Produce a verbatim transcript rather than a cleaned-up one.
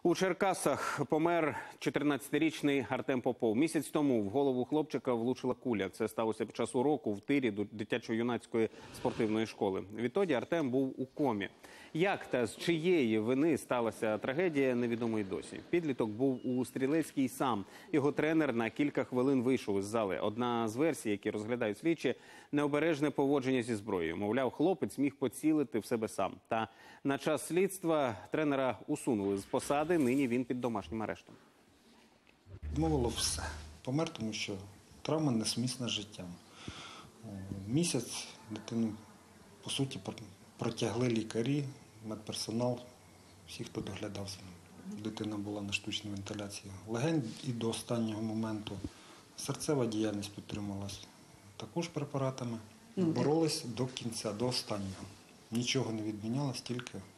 У Черкасах помер чотирнадцятирічний Артем Попов. Місяць тому в голову хлопчика влучила куля. Це сталося під час уроку в тирі дитячо-юнацької спортивної школи. Відтоді Артем був у комі. Як та з чиєї вини сталася трагедія, невідомо й досі. Підліток був у Стрілецькій сам. Його тренер на кілька хвилин вийшов із зали. Одна з версій, які розглядають слідчі – необережне поводження зі зброєю. Мовляв, хлопець міг поцілити в себе сам. Та на час слідства тренера усунули з посади. Нині він під домашнім арештом. Відмовило все. Помер, тому що травма несумісна з життям. Місяць дитину, по суті, протягли лікарі, медперсонал, всі, хто доглядав за ним. Дитина була на штучній вентиляції легень і до останнього моменту. Серцева діяльність підтримувалась також препаратами. Боролись до кінця, до останнього. Нічого не відмінялось, тільки